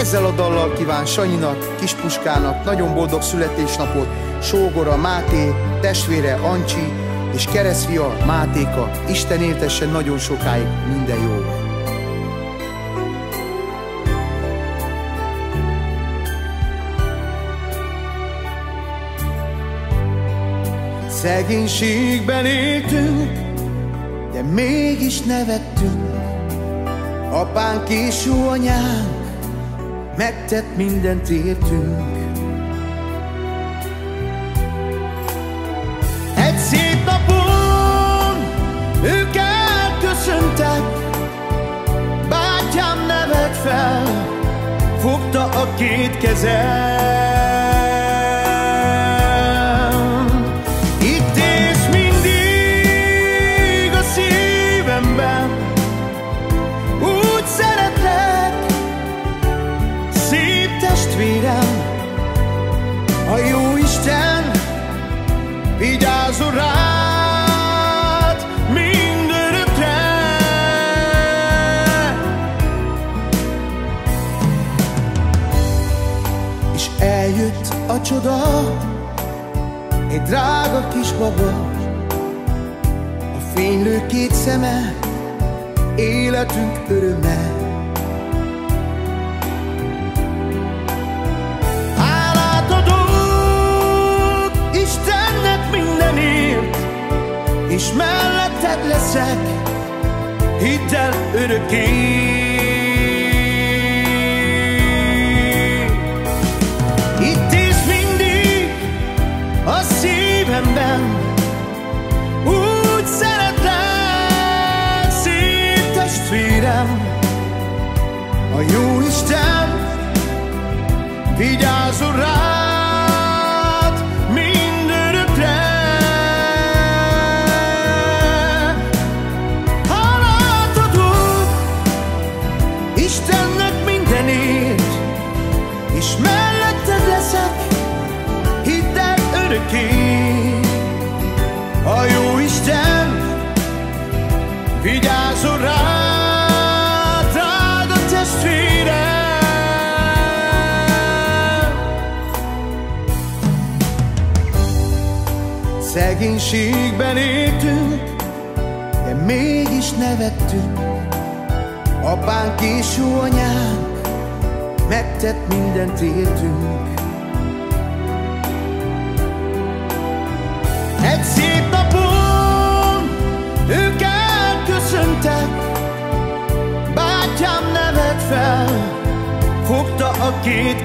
Ezzel a dallal kíván Sanyinak, Kispuskának nagyon boldog születésnapot sógora Máté, testvére Ancsi és keresztfia Mátéka. Isten éltessen nagyon sokáig, minden jó. Szegénységben éltünk, de mégis nevettünk. Apánk és jó anyánk megtett mindent értünk. Egy szép napon ők elköszöntek, bátyám nevelt fel, fogta a két kezem. Itt élsz mindig a szívemben, úgy szeretlek, szép testvérem. A Jóisten vigyázzon rád mindörökre. És eljött a csoda, egy drága kisbaba, a fénylő két szeme, életünk öröme. Hálát adok Istennek mindenért, és melletted leszek, hidd el örökké. Itt élsz mindig a szívemben, úgy szeretlek, szép testvérem. A Jóisten vigyázzon rád mindörökre. Hálát adok Istennek mindenért, és melletted leszek, hidd el örökké. A Jóisten vigyázzon rád, drága testvérem. Szegénységben éltünk, de mégis nevettünk. Apánk és jó anyánk megtett mindent értünk. Egy szép napon ők elköszöntek, bátyám nevelt fel, fogta a két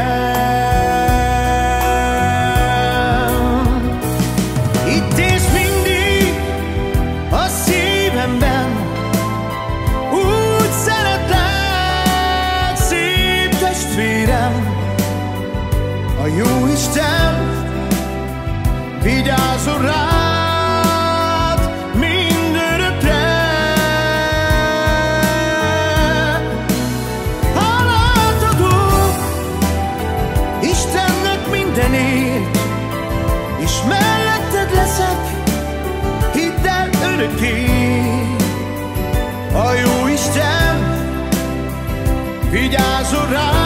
kezem. Itt élsz mindig a szívemben, úgy szeretlek, szép testvérem. A Jóisten vigyázzon rád mindörökre. Hálát adok Istennek mindenért, és melletted leszek, hidd el örökké. A Jóisten vigyázzon rád